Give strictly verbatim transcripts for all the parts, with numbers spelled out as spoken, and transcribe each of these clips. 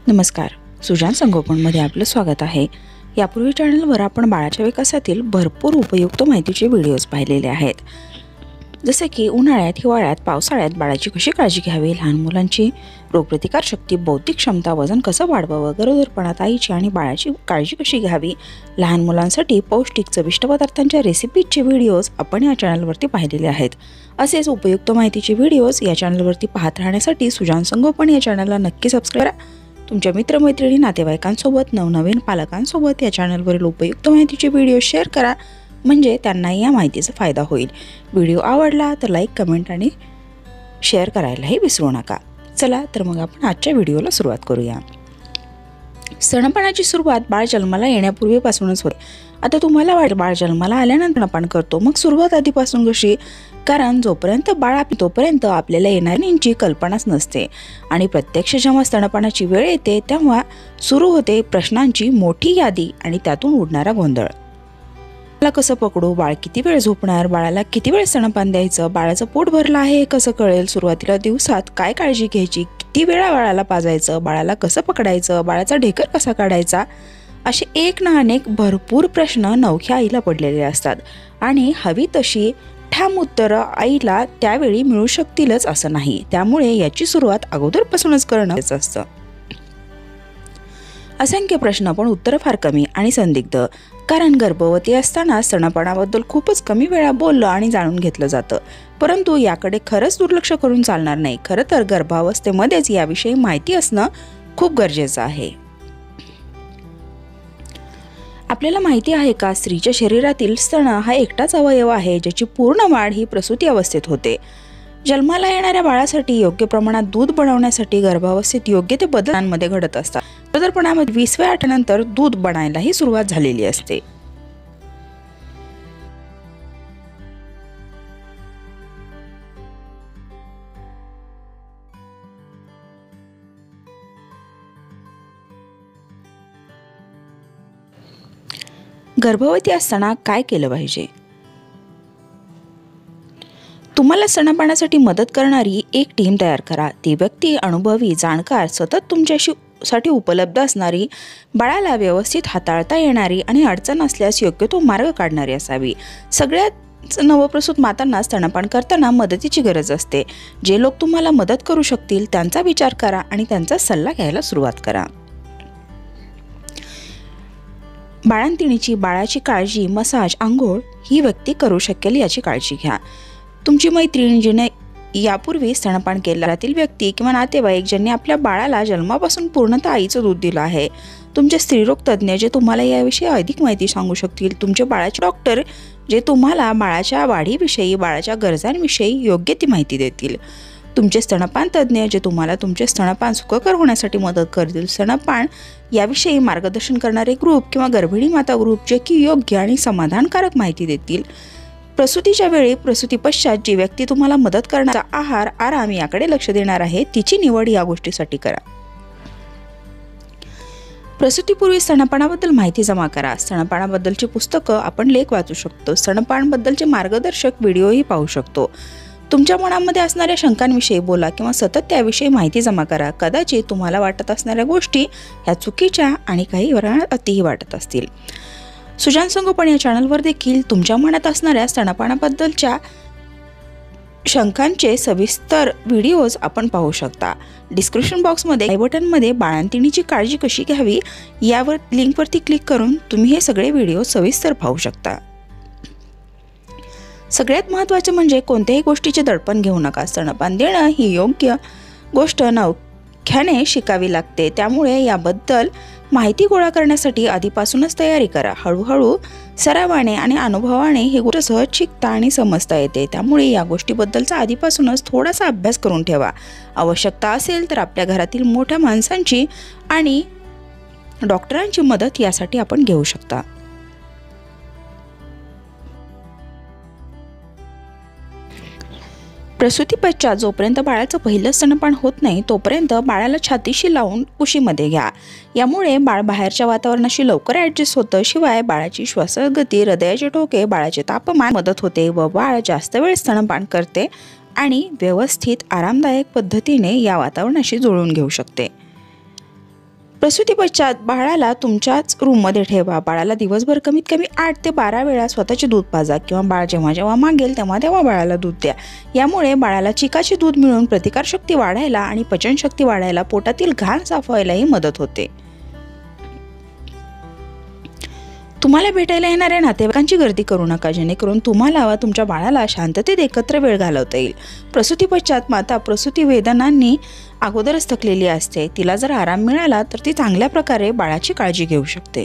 नमस्कार, सुजान संगोपनमध्ये आपलं स्वागत आहे। यापूर्वी चॅनलवर आपण बाळाच्या विकासातील भरपूर उपयुक्त माहितीचे व्हिडिओज पाहिलेले आहेत, जसे की उन्हाळ्यात, हिवाळ्यात, पावसाळ्यात बाळाची कशी काळजी घ्यावी, लहान मुलांची रोगप्रतिकार शक्ती, बौद्धिक क्षमता, वजन कसं वाढवावं, गरोदरपणात आईची आणि बाळाची काळजी कशी घ्यावी, लहान मुलांसाठी पौष्टिक चविष्ट पदार्थांच्या रेसिपीजचे व्हिडिओज आपण या चॅनलवरती पाहिलेले आहेत। असेच उपयुक्त माहितीचे व्हिडिओज या चॅनलवरती पाहत राहण्यासाठी सुजान संगोपन या चॅनलला नक्की सबस्क्राइब करा। तुमच्या मित्रमैत्रिणी, नातेवाईकांसोबत, नवनवीन पालकांसोबत या चॅनलवरील उपयुक्त माहितीचे व्हिडिओ शेअर करा, म्हणजे त्यांनाही या माहितीचा फायदा होईल। व्हिडिओ आवडला तर लाईक, कमेंट आणि शेअर करायलाही विसरू नका। चला तर मग आपण आजच्या व्हिडिओला सुरुवात करूया। स्तनपानाची सुरुवात बाळ जन्माला येण्यापूर्वीपासूनच होते। आता तुम्हाला वाटेल बाळ जन्माला आल्यानंतर स्तनपान करतो, मग सुरुवात आधीपासून कशी? कारण जोपर्यंत बाळ आपली तोपर्यंत आपल्याला येणाऱ्यांची कल्पनाच नसते आणि प्रत्यक्ष जेव्हा स्तनपानाची वेळ येते तेव्हा सुरू होते प्रश्नांची मोठी यादी आणि त्यातून उडणारा गोंधळ। बाळाला कसं पकडू, बाळ किती वेळ झोपणार, बाळाला किती वेळ स्तनपान द्यायचं, बाळाचं पोट भरलं आहे हे कसं कळेल, सुरुवातीला दिवसात काय काळजी घ्यायची, किती वेळा बाळाला पाजायचं, बाळाला कसं पकडायचं, बाळाचा ढेकर कसा काढायचा, असे एक ना अनेक भरपूर प्रश्न नवख्या आईला पडलेले असतात आणि हवी तशी ठाम उत्तरं आईला त्यावेळी मिळू शकतीलच असं नाही। त्यामुळे याची सुरुवात अगोदरपासूनच करणं गरजेचं असतं। असंख्य प्रश्न पण उत्तर फार कमी आणि संदिग्ध, कारण गर्भवती असताना स्तनपानाबद्दल खूपच कमी वेळा बोललं आणि जाणून घेतलं जातं, परंतु याकडे खरंच दुर्लक्ष करून चालणार नाही। खरं तर गर्भावस्थेमध्येच याविषयी माहिती असणं खूप गरजेचं आहे। आपल्याला माहिती आहे का, स्त्रीच्या शरीरातील स्तन हा एकटाच अवयव आहे ज्याची पूर्ण वाढ ही प्रसूती अवस्थेत होते। जन्माला येणाऱ्या बाळासाठी योग्य प्रमाणात दूध बनवण्यासाठी गर्भावस्थेत योग्य ते बदलांमध्ये घडत असतात। गरोदरपणामध्ये वीसव्या आठवड्यानंतर दूध बनायलाही सुरुवात झालेली असते। गर्भवती असताना काय केलं पाहिजे? तुम्हाला स्तनपानासाठी मदत करणारी एक टीम तयार करा। ती व्यक्ती अनुभवी, जाणकार, सतत तुमच्याशी साठी उपलब्ध असणारी, बाळाला व्यवस्थित हाताळता येणारी आणि अडचण असल्यास योग्य तो मार्ग काढणारी असावी। सगळ्यात नवप्रसूत मातांना स्तनपान करताना मदतीची गरज असते। जे लोक तुम्हाला मदत करू शकतील त्यांचा विचार करा आणि त्यांचा सल्ला घ्यायला सुरुवात करा। बाळंतिणीची, बाळाची काळजी, मसाज, आंघोळ ही व्यक्ती करू शकेल याची काळजी घ्या। तुमची मैत्रीण, जिने यापूर्वी स्तनपान केलेली व्यक्ती किंवा नातेवाईक ज्यांनी आपल्या बाळाला जन्मापासून पूर्णतः आईचं दूध दिलं आहे, तुमचे स्त्रीरोग तज्ज्ञ जे तुम्हाला याविषयी अधिक माहिती सांगू शकतील, तुमचे बाळाचे डॉक्टर जे तुम्हाला बाळाच्या वाढीविषयी, बाळाच्या गरजांविषयी योग्य ती माहिती देतील, तुमचे स्तनपान तज्ज्ञ जे तुम्हाला तुमचे स्तनपान सुखकर होण्यासाठी मदत करतील, स्तनपान याविषयी मार्गदर्शन करणारे ग्रुप किंवा गर्भिणी माता ग्रुप जे की योग्य आणि समाधानकारक माहिती देतील, प्रसूतीच्या वेळी, प्रसूती पश्चात जी व्यक्ती तुम्हाला मदत करणारा आहार, आराम याकडे लक्ष देणार आहे, तिची निवड या गोष्टीसाठी करा। प्रसूतीपूर्वी स्तनपानाबद्दल माहिती जमा करा। स्तनपानाबद्दलची पुस्तकं, आपण लेख वाचू शकतो, स्तनपानाबद्दलचे मार्गदर्शक व्हिडिओही पाहू शकतो। तुमच्या मनामध्ये असणाऱ्या शंकांविषयी बोला किंवा सतत त्याविषयी माहिती जमा करा। कदाचित तुम्हाला वाटत असणाऱ्या गोष्टी ह्या चुकीच्या आणि काही प्रमाणात अतिही वाटत असतील। सुजान संगोपन या चॅनलवर देखील तुमच्या मनात असणाऱ्या स्तनपानाबद्दलच्या शंकांचे सविस्तर व्हिडिओज आपण पाहू शकता। डिस्क्रिप्शन बॉक्समध्ये आय बटनमध्ये बाळंतिणीची काळजी कशी घ्यावी यावर लिंकवरती क्लिक करून तुम्ही हे सगळे व्हिडिओ सविस्तर पाहू शकता। सगळ्यात महत्त्वाचे म्हणजे कोणत्याही गोष्टीचे दडपण घेऊ नका। स्तनपान देणं ही योग्य गोष्ट नवख्याने शिकावी लागते, त्यामुळे याबद्दल माहिती गोळा करण्यासाठी आधीपासूनच तयारी करा। हळूहळू सरावाने आणि अनुभवाने ही गोष्ट सहज शिकता आणि समजता येते, त्यामुळे या गोष्टीबद्दलचा आधीपासूनच थोडासा अभ्यास करून ठेवा। आवश्यकता असेल तर आपल्या घरातील मोठ्या माणसांची आणि डॉक्टरांची मदत यासाठी आपण घेऊ शकता। प्रसूती पश्चात जोपर्यंत बाळाचं पहिलं स्तनपान होत नाही तोपर्यंत बाळाला छातीशी लावून कुशीमध्ये घ्या। यामुळे बाळ बाहेरच्या वातावरणाशी लवकर ॲडजस्ट होतं। शिवाय बाळाची श्वासगती, हृदयाचे ठोके, बाळाचे तापमान मदत होते व बाळ जास्त वेळ स्तनपान करते आणि व्यवस्थित आरामदायक पद्धतीने या वातावरणाशी जुळवून घेऊ शकते। प्रसूती पश्चात बाळाला तुमच्याच रूममध्ये ठेवा. बाळाला दिवसभर कमीत कमी आठ ते बारा वेळा स्वतःचे दूध पाजा किंवा बाळ जेव्हा जेव्हा मागेल तेव्हा तेव्हा बाळाला दूध द्या. यामुळे बाळाला चिकाचे दूध मिळून प्रतिकारशक्ती वाढायला आणि पचनशक्ती वाढायला, पोटातील घाण साफ व्हायलाही मदत होते. तुम्हाला भेटायला येणाऱ्या नातेवाईकांची गर्दी करू नका, जेणेकरून तुम्हाला व तुमच्या बाळाला शांततेत एकत्र वेळ घालवता येईल. प्रसूती पश्चात माता प्रसूती वेदनांनी अगोदरच थकलेली असते. तिला जर आराम मिळाला तर ती चांगल्या प्रकारे बाळाची काळजी घेऊ शकते.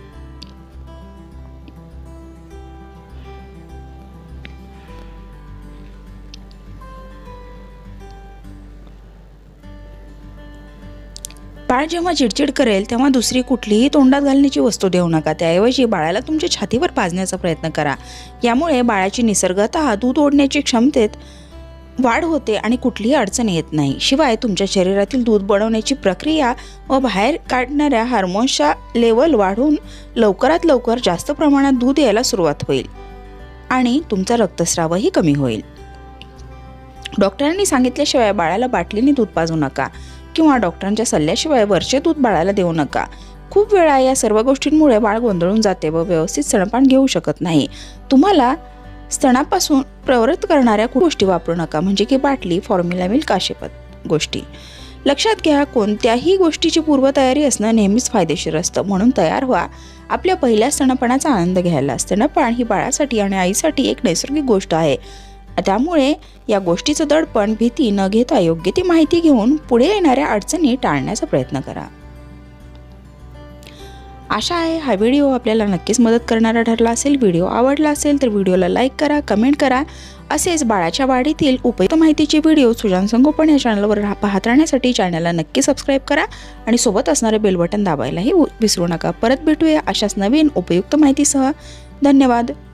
बाळ जेव्हा चिडचिड करेल तेव्हा दुसरी कुठलीही तोंडात घालण्याची वस्तू देऊ नका. त्याऐवजी बाळाला तुमच्या छातीवर पाजण्याचा प्रयत्न करा. यामुळे बाळाची निसर्गतः दूध ओढण्याची क्षमतेत वाढ होते आणि कुठलीही अडचण येत नाही. शिवाय तुमच्या शरीरातील दूध बनवण्याची प्रक्रिया व बाहेर काढणाऱ्या हार्मोन्सच्या लेवल वाढून लवकरात लवकर जास्त प्रमाणात दूध यायला सुरुवात होईल आणि तुमचा रक्तस्रावही कमी होईल. डॉक्टरांनी सांगितल्याशिवाय बाळाला बाटलीने दूध पाजू नका किंवा डॉक्टरांच्या सल्ल्याशिवाय वरचे दूध बाळाला देऊ नका. खूप वेळा या सर्व गोष्टींमुळे बाळ गोंधळून जाते व व्यवस्थित स्तनपान घेऊ शकत नाही. तुम्हाला स्तनापासून प्रवृत्त करणाऱ्या गोष्टी वापरू नका, म्हणजे की बाटली, फॉर्म्युला मिल्क अशा गोष्टी. लक्षात घ्या, कोणत्याही गोष्टीची पूर्वतयारी असणं नेहमीच फायदेशीर असतं. म्हणून तयार व्हा आपल्या पहिल्या स्तनपानाचा आनंद घ्यायला. स्तनपान ही बाळासाठी आणि आईसाठी एक नैसर्गिक गोष्ट आहे. त्यामुळे या गोष्टीचं दडपण, भीती न घेता योग्य ती माहिती घेऊन पुढे येणाऱ्या अडचणी टाळण्याचा प्रयत्न करा. आशा आहे हा व्हिडिओ आपल्याला नक्कीच मदत करणारा ठरला असेल. व्हिडिओ आवडला असेल तर व्हिडिओला लाईक करा, कमेंट करा. असेच बाळाच्या वाढीतील उपयुक्त माहितीचे व्हिडिओ सुजान संगोपन या चॅनलवर पाहत राहण्यासाठी चॅनलला नक्की सबस्क्राईब करा आणि सोबत असणारे बेल बटन दाबायलाही विसरू नका. परत भेटूया अशाच नवीन उपयुक्त माहितीसह. धन्यवाद.